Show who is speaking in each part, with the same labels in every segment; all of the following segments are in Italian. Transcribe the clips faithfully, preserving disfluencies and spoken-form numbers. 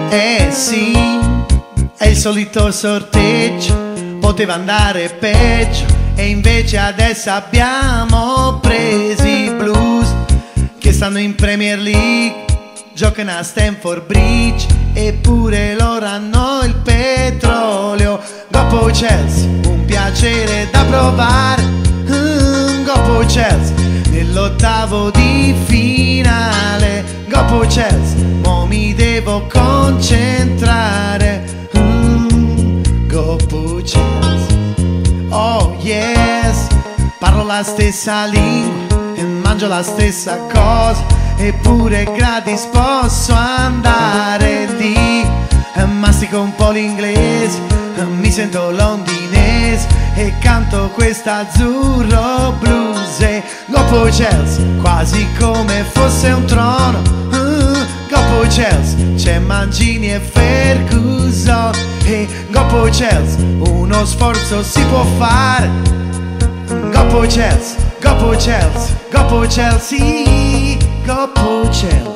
Speaker 1: Eh sì, è il solito sorteggio, poteva andare peggio, e invece adesso abbiamo preso i Blues che stanno in Premier League, giocano a Stamford Bridge, eppure loro hanno il petrolio. Goppo Chelsea, un piacere da provare, mm, Goppo Chelsea, nell'ottavo di finale. Goppo Chelsea, mo mi devo concentrare, mm, Goppo Chelsea, oh yes, parlo la stessa lingua e mangio la stessa cosa, eppure gratis posso andare lì. Mastico un po' l'inglese, mi sento londinese e canto quest'azzurro blues. E Goppo Chelsea, quasi come fosse un trono, uh, Goppo Chelsea, c'è Mancini e Ferguson. E Goppo Chelsea, uno sforzo si può fare, Goppo Chelsea, Goppo Chelsea, Goppo Chelsea, Goppo Chelsea.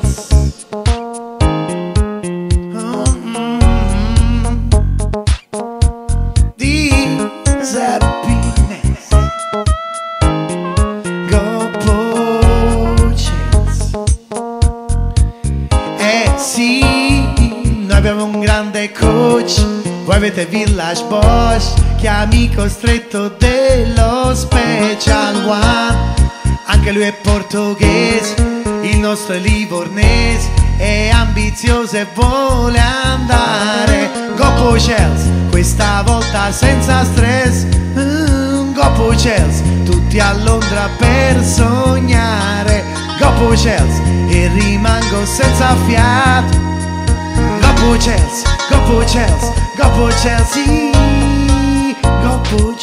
Speaker 1: Sì, noi abbiamo un grande coach, voi avete Village Bosch, che è amico stretto dello Special One. Anche lui è portoghese, il nostro è livornese, è ambizioso e vuole andare. Goppo Chelsea, questa volta senza stress, mm, Goppo Chelsea, tutti a Londra per sognare. Goppo Chelsea, e rimango senza fiato. Goppo Chelsea, Goppo Chelsea, Goppo Chelsea, Goppo